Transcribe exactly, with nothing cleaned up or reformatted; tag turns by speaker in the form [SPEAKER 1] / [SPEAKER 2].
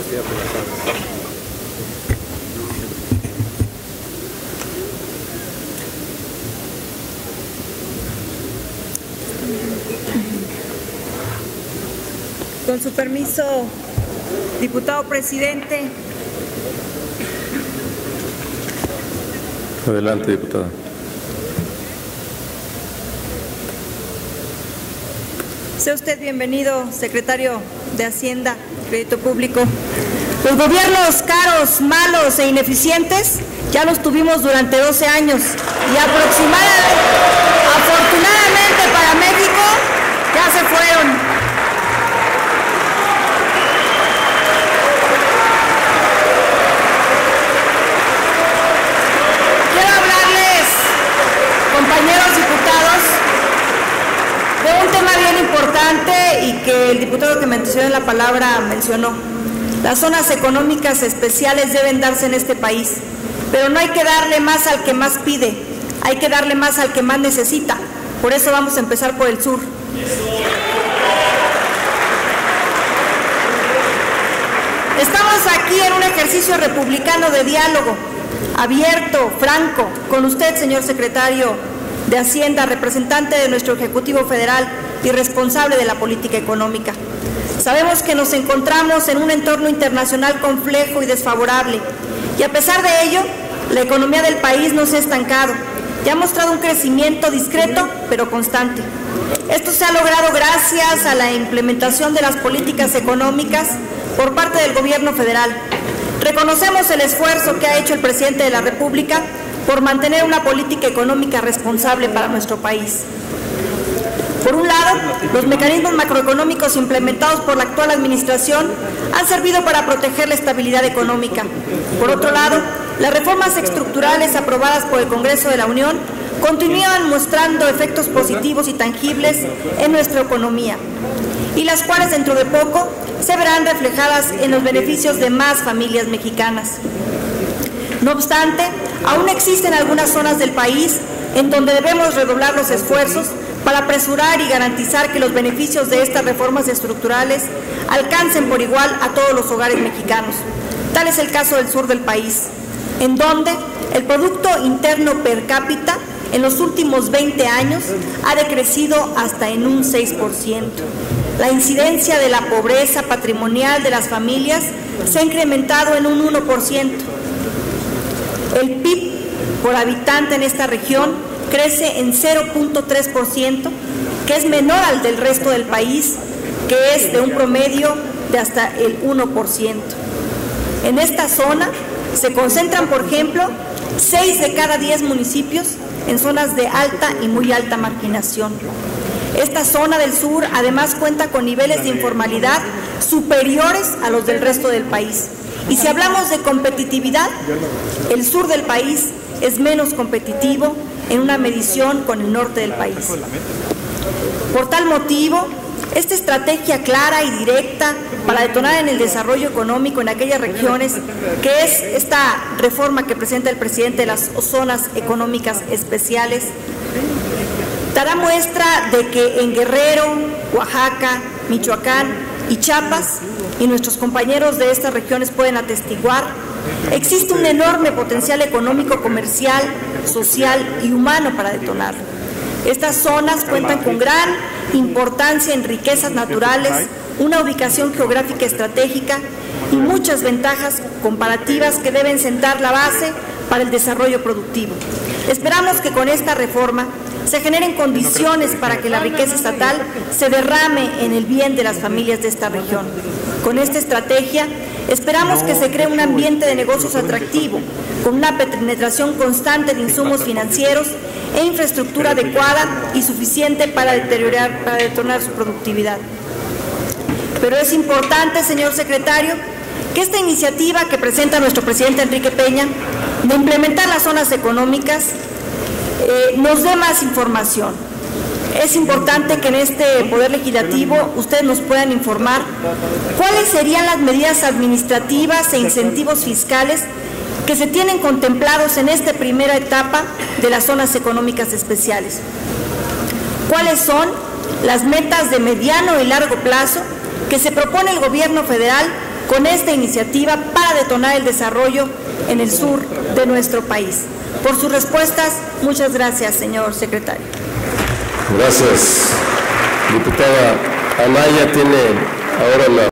[SPEAKER 1] Con su permiso, diputado presidente.
[SPEAKER 2] Adelante, diputada.
[SPEAKER 1] Sea usted bienvenido, secretario de Hacienda, Crédito Público. Los gobiernos caros, malos e ineficientes ya los tuvimos durante doce años y aproximadamente, afortunadamente para México, ya se fueron. Compañeros diputados, de un tema bien importante y que el diputado que mencionó la palabra mencionó. Las zonas económicas especiales deben darse en este país, pero no hay que darle más al que más pide, hay que darle más al que más necesita. Por eso vamos a empezar por el sur. Estamos aquí en un ejercicio republicano de diálogo, abierto, franco, con usted, señor secretario de Hacienda, representante de nuestro Ejecutivo Federal y responsable de la política económica. Sabemos que nos encontramos en un entorno internacional complejo y desfavorable, y a pesar de ello, la economía del país no se ha estancado y ha mostrado un crecimiento discreto pero constante. Esto se ha logrado gracias a la implementación de las políticas económicas por parte del Gobierno federal. Reconocemos el esfuerzo que ha hecho el presidente de la República por mantener una política económica responsable para nuestro país. Por un lado, los mecanismos macroeconómicos implementados por la actual administración han servido para proteger la estabilidad económica. Por otro lado, las reformas estructurales aprobadas por el Congreso de la Unión continúan mostrando efectos positivos y tangibles en nuestra economía, y las cuales dentro de poco se verán reflejadas en los beneficios de más familias mexicanas. No obstante, aún existen algunas zonas del país en donde debemos redoblar los esfuerzos para apresurar y garantizar que los beneficios de estas reformas estructurales alcancen por igual a todos los hogares mexicanos. Tal es el caso del sur del país, en donde el Producto Interno Per Cápita en los últimos veinte años ha decrecido hasta en un seis por ciento. La incidencia de la pobreza patrimonial de las familias se ha incrementado en un uno por ciento. El P I B por habitante en esta región crece en cero punto tres por ciento, que es menor al del resto del país, que es de un promedio de hasta el uno por ciento. En esta zona se concentran, por ejemplo, seis de cada diez municipios en zonas de alta y muy alta marginación. Esta zona del sur además cuenta con niveles de informalidad superiores a los del resto del país. Y si hablamos de competitividad, el sur del país es menos competitivo en una medición con el norte del país. Por tal motivo, esta estrategia clara y directa para detonar en el desarrollo económico en aquellas regiones, que es esta reforma que presenta el presidente de las zonas económicas especiales, dará muestra de que en Guerrero, Oaxaca, Michoacán y Chiapas, y nuestros compañeros de estas regiones pueden atestiguar, existe un enorme potencial económico, comercial, social y humano para detonarlo. Estas zonas cuentan con gran importancia en riquezas naturales, una ubicación geográfica estratégica y muchas ventajas comparativas que deben sentar la base para el desarrollo productivo. Esperamos que con esta reforma se generen condiciones para que la riqueza estatal se derrame en el bien de las familias de esta región. Con esta estrategia esperamos que se cree un ambiente de negocios atractivo, con una penetración constante de insumos financieros e infraestructura adecuada y suficiente para deteriorar, para detonar su productividad. Pero es importante, señor secretario, que esta iniciativa que presenta nuestro presidente Enrique Peña, de implementar las zonas económicas, eh, nos dé más información. Es importante que en este Poder Legislativo ustedes nos puedan informar cuáles serían las medidas administrativas e incentivos fiscales que se tienen contemplados en esta primera etapa de las zonas económicas especiales. ¿Cuáles son las metas de mediano y largo plazo que se propone el Gobierno federal con esta iniciativa para detonar el desarrollo en el sur de nuestro país. Por sus respuestas, muchas gracias, señor secretario.
[SPEAKER 2] Gracias, diputada Anaya. Tiene ahora la